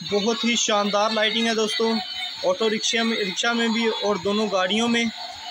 बहुत ही शानदार लाइटिंग है दोस्तों, ऑटो रिक्शा में भी और दोनों गाड़ियों में।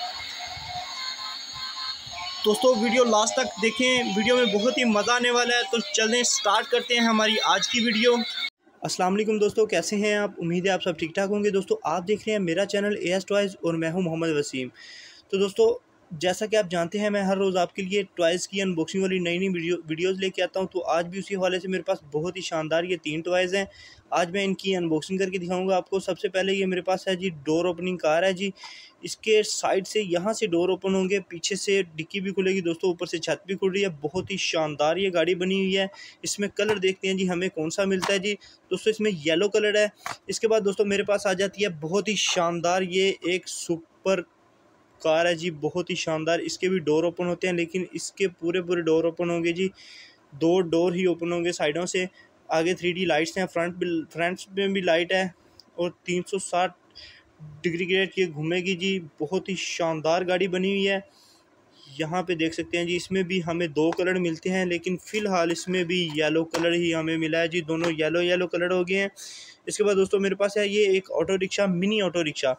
दोस्तों वीडियो लास्ट तक देखें, वीडियो में बहुत ही मज़ा आने वाला है। तो चलें स्टार्ट करते हैं हमारी आज की वीडियो। अस्सलाम वालेकुम दोस्तों, कैसे हैं आप? उम्मीद है आप सब ठीक ठाक होंगे। दोस्तों आप देख रहे हैं मेरा चैनल एएस टॉयज़ और मैं हूं मोहम्मद वसीम। तो दोस्तों जैसा कि आप जानते हैं, मैं हर रोज़ आपके लिए टॉयज़ की अनबॉक्सिंग वाली नई नई वीडियोज़ लेके आता हूं। तो आज भी उसी हवाले से मेरे पास बहुत ही शानदार ये 3 टॉयज़ हैं। आज मैं इनकी अनबॉक्सिंग करके दिखाऊंगा आपको। सबसे पहले ये मेरे पास है जी डोर ओपनिंग कार है जी। इसके साइड से यहाँ से डोर ओपन होंगे, पीछे से डिक्की भी खुलेगी दोस्तों, ऊपर से छत भी खुल रही है। बहुत ही शानदार ये गाड़ी बनी हुई है। इसमें कलर देखते हैं जी हमें कौन सा मिलता है जी। दोस्तों इसमें येलो कलर है। इसके बाद दोस्तों मेरे पास आ जाती है बहुत ही शानदार ये एक सुपर कार है जी, बहुत ही शानदार। इसके भी डोर ओपन होते हैं, लेकिन इसके पूरे डोर ओपन होंगे जी। 2 डोर ही ओपन होंगे साइडों से। आगे 3D लाइट्स हैं, फ्रंट में भी लाइट है और 360 डिग्री ग्रेड ये घूमेगी जी। बहुत ही शानदार गाड़ी बनी हुई है। यहाँ पे देख सकते हैं जी, इसमें भी हमें 2 कलर मिलते हैं, लेकिन फ़िलहाल इसमें भी येलो कलर ही हमें मिला है जी। दोनों येलो कलर हो गए हैं। इसके बाद दोस्तों मेरे पास है ये एक auto rickshaw, mini auto rickshaw.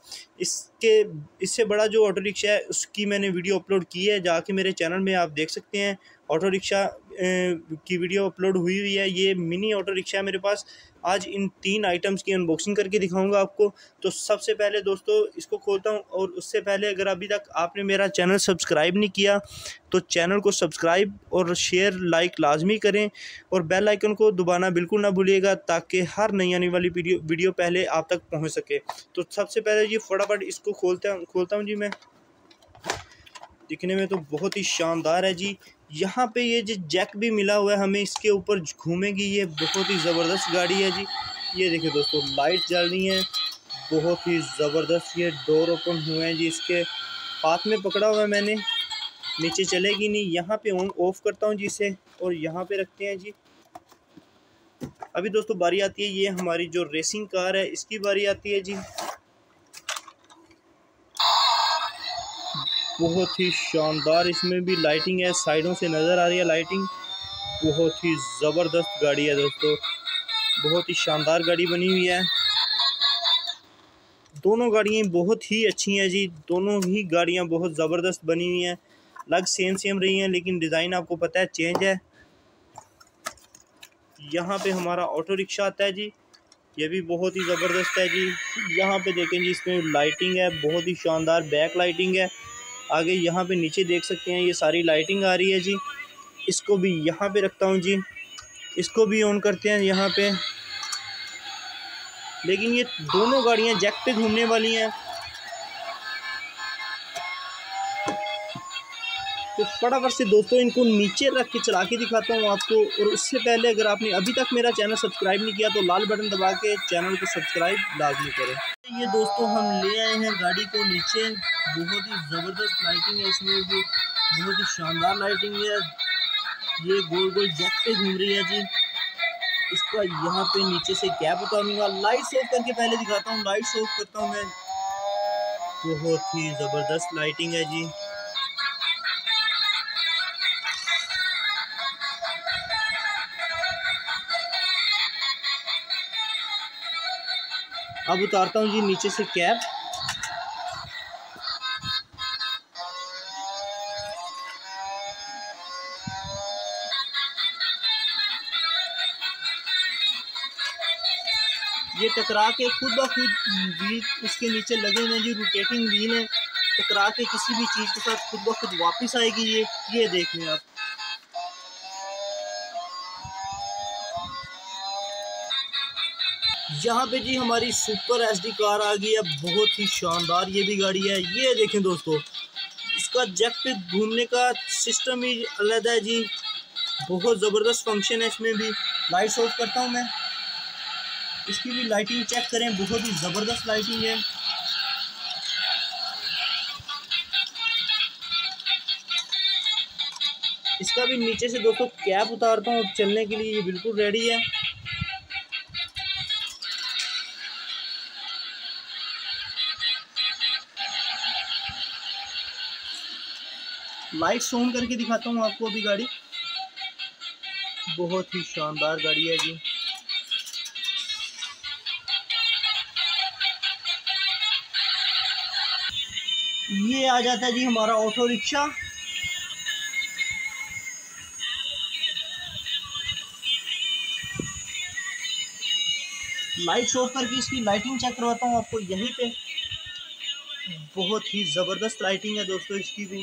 इससे बड़ा जो ऑटो रिक्शा है उसकी मैंने वीडियो अपलोड की है, जाके मेरे चैनल में आप देख सकते हैं। ऑटो रिक्शा की वीडियो अपलोड हुई है। ये मिनी ऑटो रिक्शा है मेरे पास। आज इन 3 आइटम्स की अनबॉक्सिंग करके दिखाऊंगा आपको। तो सबसे पहले दोस्तों इसको खोलता हूं, और उससे पहले अगर अभी तक आपने मेरा चैनल सब्सक्राइब नहीं किया तो चैनल को सब्सक्राइब और शेयर लाइक लाजमी करें, और बेल आइकन को दबाना बिल्कुल ना भूलिएगा, ताकि हर नई आने वाली वीडियो पहले आप तक पहुंच सके। तो सबसे पहले ये फटाफट इसको खोलता हूं जी मैं। दिखने में तो बहुत ही शानदार है जी। यहाँ पे ये जो जैक भी मिला हुआ है हमें, इसके ऊपर घूमेगी। ये बहुत ही ज़बरदस्त गाड़ी है जी। ये देखिए दोस्तों लाइट जल रही हैं, बहुत ही ज़बरदस्त। ये डोर ओपन हुए हैं जी। इसके हाथ में पकड़ा हुआ है मैंने, नीचे चलेगी नहीं। यहाँ पे ऑन ऑफ करता हूँ जी इसे, और यहाँ पे रखते हैं जी। अभी दोस्तों बारी आती है ये हमारी जो रेसिंग कार है, इसकी बारी आती है जी। बहुत ही शानदार इसमें भी लाइटिंग है, साइडों से नज़र आ रही है लाइटिंग। बहुत ही ज़बरदस्त गाड़ी है दोस्तों, बहुत ही शानदार गाड़ी बनी हुई है। दोनों गाड़ियाँ बहुत ही अच्छी हैं जी। दोनों ही गाड़ियाँ बहुत ज़बरदस्त बनी हुई हैं। लग सेम रही हैं, लेकिन डिज़ाइन आपको पता है चेंज है। यहाँ पे हमारा ऑटो रिक्शा आता है जी। ये भी बहुत ही ज़बरदस्त है जी। यहाँ पे देखें जी, इसमें लाइटिंग है, बहुत ही शानदार बैक लाइटिंग है। आगे यहाँ पे नीचे देख सकते हैं ये सारी लाइटिंग आ रही है जी। इसको भी यहाँ पे रखता हूँ जी। इसको भी ऑन करते हैं यहाँ पे। लेकिन ये दोनों गाड़ियाँ जैक पे घूमने वाली हैं। तो फटाफट से दोस्तों इनको नीचे रख के चला के दिखाता हूँ आपको। और उससे पहले अगर आपने अभी तक मेरा चैनल सब्सक्राइब नहीं किया तो लाल बटन दबा के चैनल को सब्सक्राइब लाजमी करें। ये दोस्तों हम ले आए हैं गाड़ी को नीचे। बहुत ही ज़बरदस्त लाइटिंग है इसमें भी, बहुत ही शानदार लाइटिंग है। ये गोल गोल जैक पे घूम रही है जी। इसका यहाँ पे नीचे से कैप उतारूंगा। लाइट्स ऑफ करके पहले दिखाता हूँ, लाइट्स ऑफ करता हूँ मैं। बहुत ही ज़बरदस्त लाइटिंग है जी। अब उतारता हूँ जी नीचे से कैप। ये टकरा के खुद ब खुद व्हील इसके नीचे लगे हुए हैं जी, रोटेटिंग व्हील है। टकरा के किसी भी चीज़ के साथ खुद ब खुद वापस आएगी ये देख लें आप। यहाँ पे जी हमारी सुपर एसडी कार आ गई है, बहुत ही शानदार ये भी गाड़ी है। ये देखें दोस्तों, इसका जैक पे घूमने का सिस्टम ही अलग है जी। बहुत ज़बरदस्त फंक्शन है इसमें भी। लाइट्स ऑफ करता हूँ मैं। इसकी भी लाइटिंग चेक करें, बहुत ही ज़बरदस्त लाइटिंग है। इसका भी नीचे से दोस्तों कैप उतारता हूँ चलने के लिए। ये बिल्कुल रेडी है। लाइट्स ऑन करके दिखाता हूँ आपको अभी गाड़ी। बहुत ही शानदार गाड़ी है जी। ये आ जाता है जी हमारा ऑटो रिक्शा। लाइट्स ऑफ करके इसकी लाइटिंग चेक करवाता हूँ आपको यहीं पे। बहुत ही ज़बरदस्त लाइटिंग है दोस्तों इसकी भी।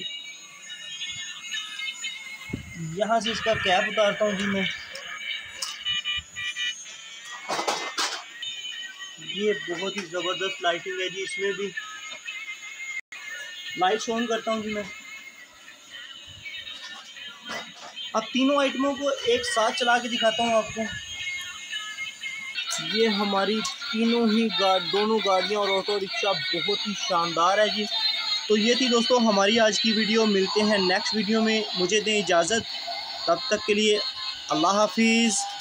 यहाँ से इसका कैप उतारता हूँ जी मैं। ये बहुत ही ज़बरदस्त लाइटिंग है जी इसमें भी। लाइट्स ऑन करता हूँ जी मैं। अब तीनों आइटमों को एक साथ चला के दिखाता हूँ आपको। ये हमारी तीनों ही दोनों गाड़ियाँ और ऑटो रिक्शा बहुत ही शानदार है जी। तो ये थी दोस्तों हमारी आज की वीडियो। मिलते हैं नेक्स्ट वीडियो में, मुझे दें इजाज़त। तब तक के लिए अल्लाह हाफिज़।